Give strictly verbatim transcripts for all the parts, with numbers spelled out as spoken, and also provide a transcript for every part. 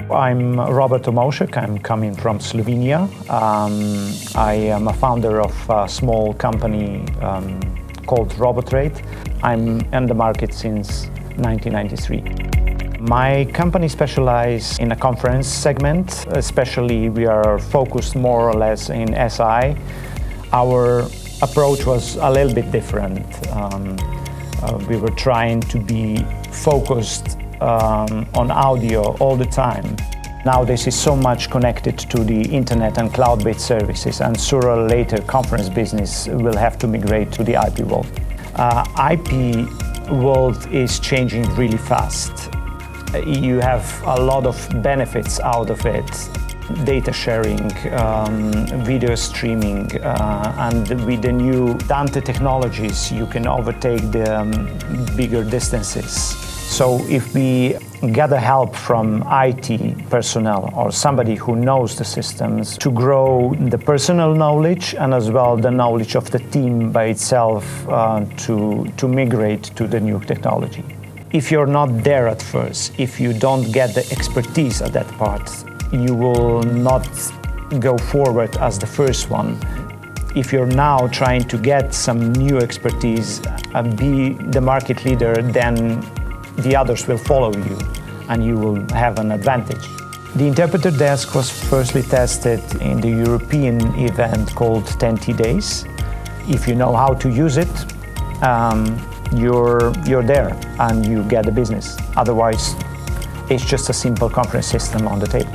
I'm Robert Omovšek. I'm coming from Slovenia. Um, I am a founder of a small company um, called Robotrade. I'm in the market since nineteen ninety-three. My company specializes in a conference segment, especially we are focused more or less in S I. Our approach was a little bit different. Um, uh, we were trying to be focused um, on audio all the time. Now this is so much connected to the internet and cloud-based services, and sooner or later conference business will have to migrate to the I P world. Uh, I P world is changing really fast. You have a lot of benefits out of it. Data sharing, um, video streaming, uh, and with the new Dante technologies, you can overtake the um, bigger distances. So if we gather help from I T personnel or somebody who knows the systems to grow the personal knowledge and as well the knowledge of the team by itself uh, to, to migrate to the new technology. If you're not there at first, if you don't get the expertise at that part, you will not go forward as the first one. If you're now trying to get some new expertise and be the market leader, then the others will follow you and you will have an advantage. The interpreter desk was firstly tested in the European event called ten T Days. If you know how to use it, um, you're, you're there and you get the business. Otherwise, it's just a simple conference system on the table.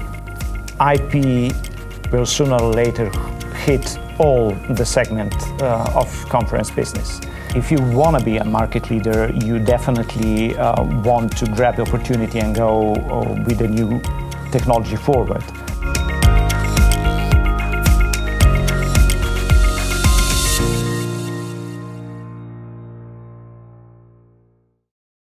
I P will sooner or later hit all the segment uh, of conference business. If you want to be a market leader, you definitely uh, want to grab the opportunity and go uh, with the new technology forward.